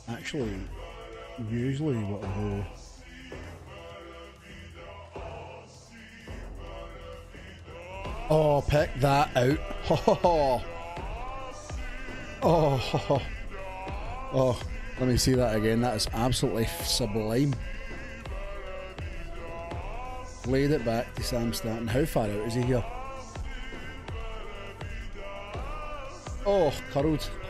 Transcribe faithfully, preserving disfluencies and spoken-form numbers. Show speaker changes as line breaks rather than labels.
Actually, usually what I do. Oh, pick that out. Oh, oh, oh, let me see that again. That is absolutely sublime. Laid it back to Sam Stanton. How far out is he here? Oh, curled.